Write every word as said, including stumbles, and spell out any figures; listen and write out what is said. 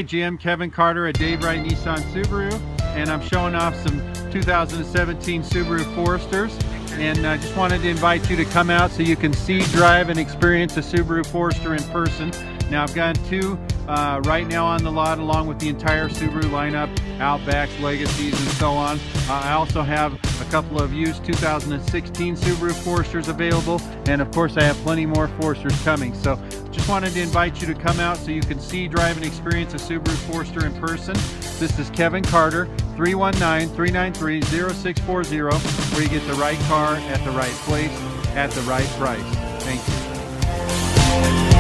Hey Jim, Kevin Carter at Dave Wright Nissan Subaru, and I'm showing off some two thousand seventeen Subaru Foresters, and I uh, just wanted to invite you to come out so you can see, drive, and experience a Subaru Forester in person. Now I've got two uh, right now on the lot along with the entire Subaru lineup, Outbacks, Legacies, and so on. Uh, I also have a couple of used two thousand sixteen Subaru Foresters available, and of course I have plenty more Foresters coming. So just wanted to invite you to come out so you can see, drive, and experience a Subaru Forester in person. This is Kevin Carter, three one nine, three nine three, zero six four zero, where you get the right car at the right place at the right price. Thank you.